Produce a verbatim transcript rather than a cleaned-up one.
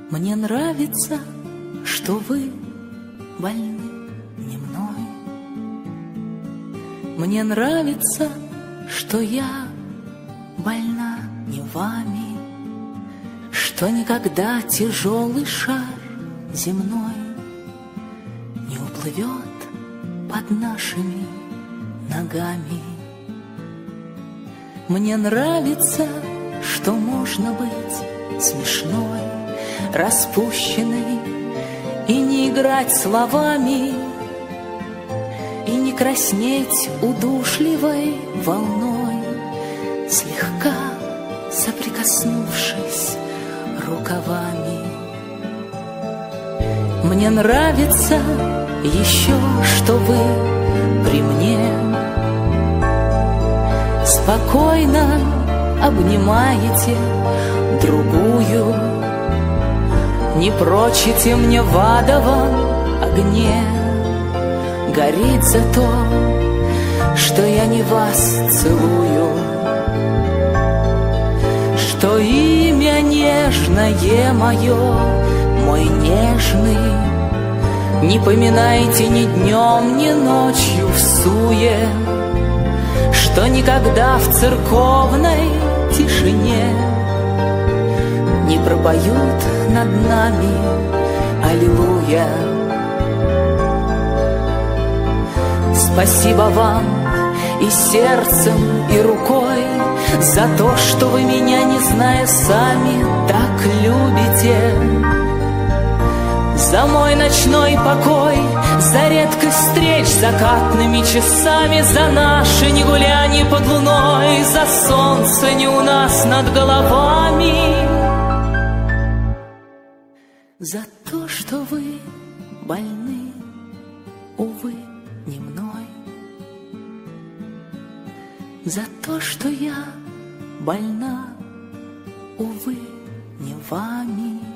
Мне нравится, что вы больны не мной. Мне нравится, что я больна не вами, что никогда тяжелый шар земной не уплывет под нашими ногами. Мне нравится, что можно быть смешной, распущенной и не играть словами, и не краснеть удушливой волной, слегка соприкоснувшись рукавами. Мне нравится еще, что вы при мне спокойно обнимаете другую, не прочите мне в адовом огне гореть за то, что я не вас целую, что имя нежное мое, мой нежный, не поминайте ни днем, ни ночью в суе, что никогда в церковной тишине не пропоют над нами аллилуйя. Спасибо вам и сердцем, и рукой за то, что вы меня, не зная сами, так любите, за мой ночной покой, за редкость встреч закатными часами, за наши не гуляния под луной, за солнце не у нас над головами, за то, что вы больны, увы, не мной, за то, что я больна, увы, не вами.